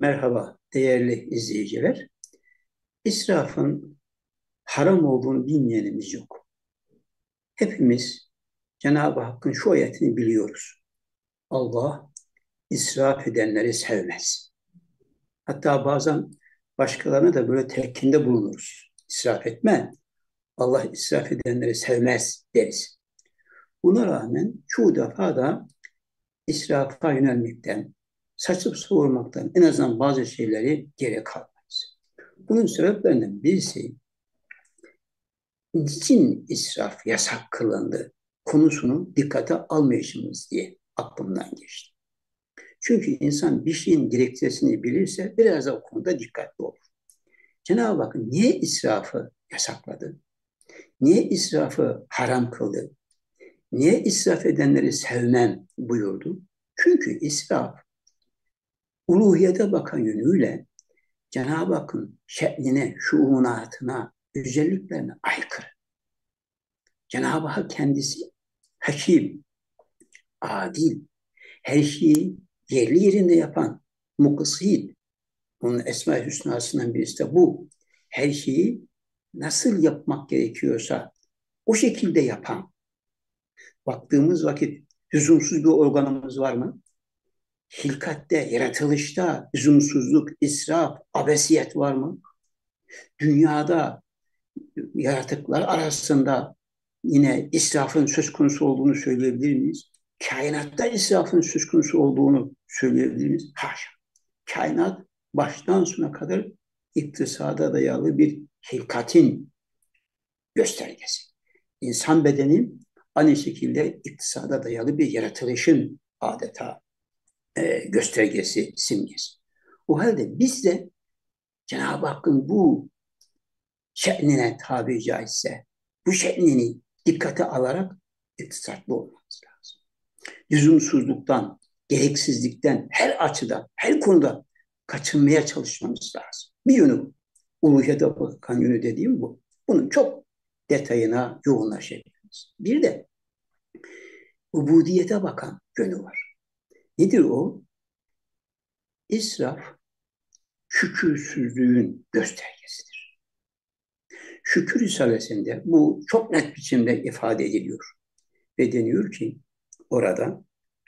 Merhaba değerli izleyiciler. İsrafın haram olduğunu bilmeyenimiz yok. Hepimiz Cenab-ı Hakk'ın şu ayetini biliyoruz. Allah israf edenleri sevmez. Hatta bazen başkalarına da böyle telkinde bulunuruz. İsraf etme, Allah israf edenleri sevmez deriz. Buna rağmen çoğu defa da israfa yönelmekten, saçıp savurmaktan en azından bazı şeyleri geri kalmayız. Bunun sebeplerinden birisi niçin israf yasak kılındı konusunu dikkate almayışımız diye aklımdan geçti. Çünkü insan bir şeyin gerekçesini bilirse biraz da o konuda dikkatli olur. Cenab-ı Hak niye israfı yasakladı? Niye israfı haram kıldı? Niye israf edenleri sevmem buyurdu? Çünkü israf uluhiyete bakan yönüyle Cenab-ı Hakk'ın şe'nine, şuunatına, özelliklerine aykırı. Cenab-ı Hak kendisi hakim, adil, her şeyi yerli yerinde yapan, muksit. Onun Esma-i Hüsna'sından birisi de bu. Her şeyi nasıl yapmak gerekiyorsa o şekilde yapan. Baktığımız vakit lüzumsuz bir organımız var mı? Hilkatte, yaratılışta lüzumsuzluk, israf, abesiyet var mı? Dünyada yaratıklar arasında yine israfın söz konusu olduğunu söyleyebilir miyiz? Kainatta israfın söz konusu olduğunu söyleyebilir miyiz? Haşa. Kainat baştan sona kadar iktisada dayalı bir hilkatin göstergesi. İnsan bedeni aynı şekilde iktisada dayalı bir yaratılışın adeta göstergesi, simgesi. O halde biz de Cenab-ı Hakk'ın bu şe'nine tabi caizse, bu şe'nini dikkate alarak iktisatlı olmamız lazım. Lüzumsuzluktan, gereksizlikten, her açıdan, her konuda kaçınmaya çalışmamız lazım. Bir yönü bu. Uluhiyete bakan yönü dediğim bu. Bunun çok detayına yoğunlaşabiliriz. Bir de ubudiyete bakan yönü var. Nedir o? İsraf, şükürsüzlüğün göstergesidir. Şükür Risalesi'nde bu çok net biçimde ifade ediliyor. Ve deniyor ki orada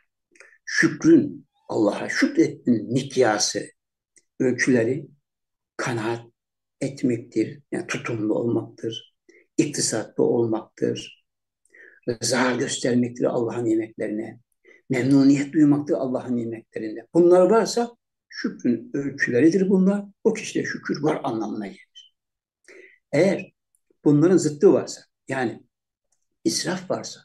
şükrün, Allah'a şükretmenin mikyası, ölçüleri kanaat etmektir, yani tutumlu olmaktır, iktisatlı olmaktır, rıza göstermektir Allah'ın nimetlerine, memnuniyet duymaktır Allah'ın nimetlerinde. Bunlar varsa şükrün ölçüleridir bunlar. O kişide şükür var anlamına gelir. Eğer bunların zıttı varsa, yani israf varsa,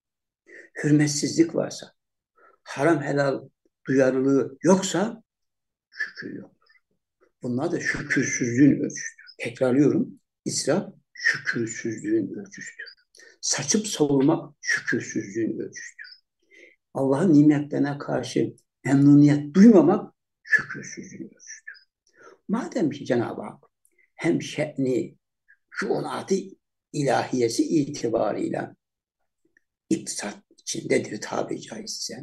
hürmetsizlik varsa, haram helal duyarlılığı yoksa şükür yok. Bunlar da şükürsüzlüğün ölçüsüdür. Tekrarlıyorum. İsraf şükürsüzlüğün ölçüsüdür. Saçıp savurmak şükürsüzlüğün ölçüsüdür. Allah'ın nimetlerine karşı memnuniyet duymamak şükürsüzlüğün ölçüsüdür. Madem ki Cenab-ı Hak hem şe'ni, şuunatı ilahiyesi itibarıyla iktisat içindedir tabi caizse,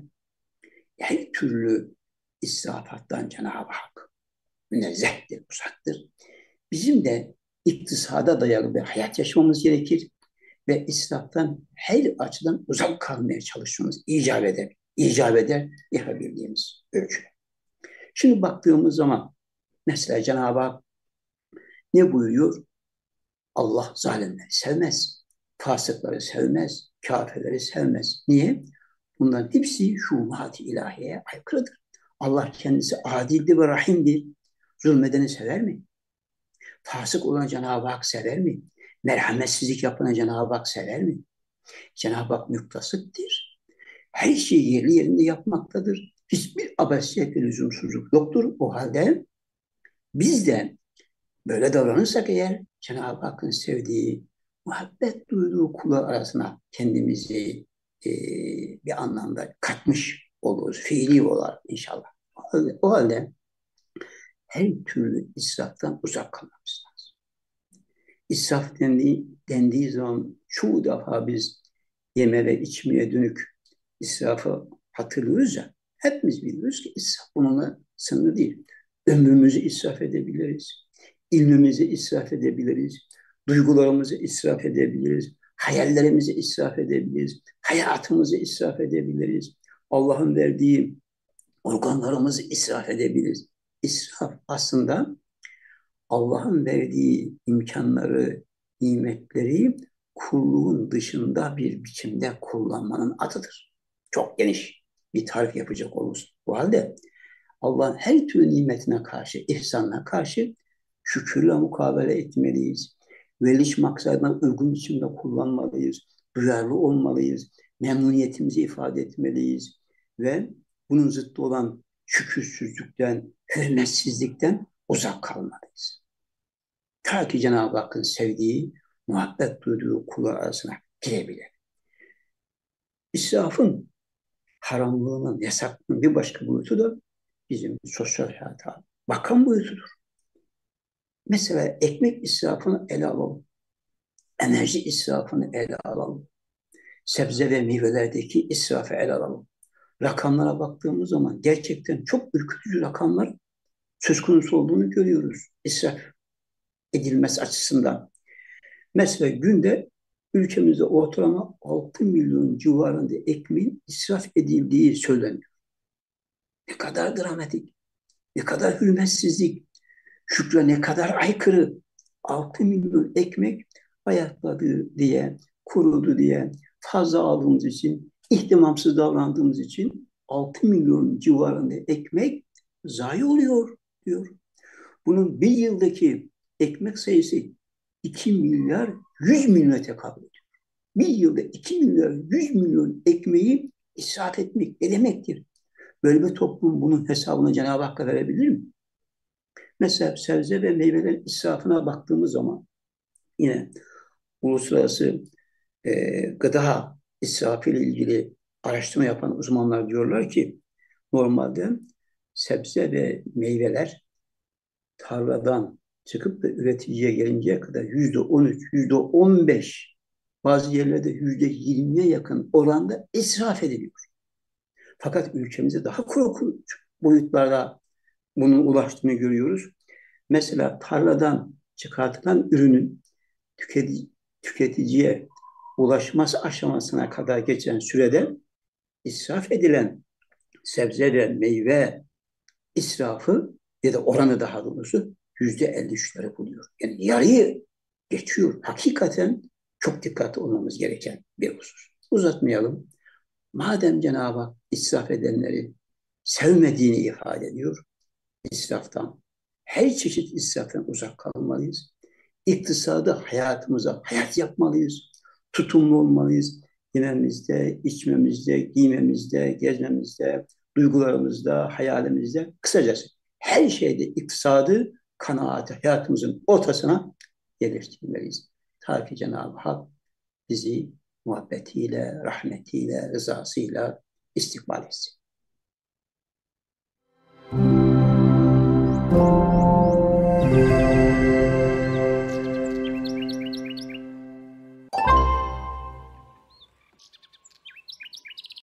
her türlü israfattan Cenab-ı Hak münezzehtir, uzaktır. Bizim de iktisada dayalı bir hayat yaşamamız gerekir ve israftan her açıdan uzak kalmaya çalışmamız icap eder yapabildiğimiz ölçüde. Şimdi baktığımız zaman mesela Cenab-ı Hak ne buyuruyor? Allah zalimleri sevmez, fasıkları sevmez, kafirleri sevmez. Niye? Bunların hepsi şumat-ı ilahiyeye aykırıdır. Allah kendisi adildir ve rahimdir. Zulmedeni sever mi? Fasık olan Cenab-ı Hak sever mi? Merhametsizlik yapan Cenab-ı Hak sever mi? Cenab-ı Hak muktasıttır. Her şeyi yerli yerinde yapmaktadır. Hiçbir abesiyet ve lüzumsuzluk yoktur. O halde biz de böyle davranırsak eğer Cenab-ı Hakk'ın sevdiği, muhabbet duyduğu kulu arasına kendimizi bir anlamda katmış oluruz. Fiili olarak inşallah. O halde her türlü israftan uzak kalmamız lazım. İsraf dendiği zaman çoğu defa biz yeme ve içmeye dönük israfı hatırlıyoruz ya. Hepimiz biliyoruz ki israf bununla sınırlı değil. Ömrümüzü israf edebiliriz. İlmimizi israf edebiliriz. Duygularımızı israf edebiliriz. Hayallerimizi israf edebiliriz. Hayatımızı israf edebiliriz. Allah'ın verdiği organlarımızı israf edebiliriz. İsraf aslında Allah'ın verdiği imkanları, nimetleri kulluğun dışında bir biçimde kullanmanın adıdır. Çok geniş bir tarif yapacak oluruz. Bu halde Allah'ın her türlü nimetine karşı, ihsanına karşı şükürle mukabele etmeliyiz. Veriliş maksadına uygun biçimde kullanmalıyız. Duyarlı olmalıyız. Memnuniyetimizi ifade etmeliyiz. Ve bunun zıttı olan şükürsüzlükten, hürmetsizlikten uzak kalmalıyız. Ta ki Cenab-ı Hakk'ın sevdiği, muhabbet duyduğu kullar arasına girebilir. İsrafın haramlığının, yasaklığının bir başka boyutu da bizim sosyal hayata bakan boyutudur. Mesela ekmek israfını ele alalım. Enerji israfını ele alalım. Sebze ve meyvelerdeki israfı ele alalım. Rakamlara baktığımız zaman gerçekten çok ürkütücü rakamlar söz konusu olduğunu görüyoruz. İsraf edilmesi açısından. Mesela günde ülkemizde ortalama 6 milyon civarında ekmeğin israf edildiği söyleniyor. Ne kadar dramatik, ne kadar hürmetsizlik, şükre ne kadar aykırı. 6 milyon ekmek ayakladı diye, kurudu diye, fazla aldığımız için, ihtimamsız davrandığımız için 6 milyon civarında ekmek zayi oluyor diyor. Bunun bir yıldaki ekmek sayısı 2 milyar 100 milyona tekabül ediyor. Bir yılda 2 milyar 100 milyon ekmeği israf etmek ne demektir? Böyle bir toplum bunun hesabını Cenab-ı Hakk'a verebilir mi? Mesela sebze ve meyvelerin israfına baktığımız zaman yine uluslararası gıda israfı ile ilgili araştırma yapan uzmanlar diyorlar ki normalde sebze ve meyveler tarladan çıkıp da üreticiye gelinceye kadar %13, %15, bazı yerlerde %20'ye yakın oranda israf ediliyor. Fakat ülkemizde daha korkunç boyutlarda bunun ulaştığını görüyoruz. Mesela tarladan çıkartılan ürünün tüketiciye ulaşması aşamasına kadar geçen sürede israf edilen sebze ve meyve israfı ya da oranı daha doğrusu %53'leri buluyor. Yani yarıyı geçiyor. Hakikaten çok dikkatli olmamız gereken bir husus. Uzatmayalım. Madem Cenab-ı Hak israf edenleri sevmediğini ifade ediyor, israftan, her çeşit israftan uzak kalmalıyız. İktisadı hayatımıza hayat yapmalıyız. Tutumlu olmalıyız. Yememizde, içmemizde, giymemizde, gezmemizde, duygularımızda, hayalimizde. Kısacası her şeyde iktisadı, kanaati hayatımızın ortasına yerleştirmeliyiz. Ta ki Cenab-ı Hak bizi muhabbetiyle, rahmetiyle, rızasıyla istikbal etsin.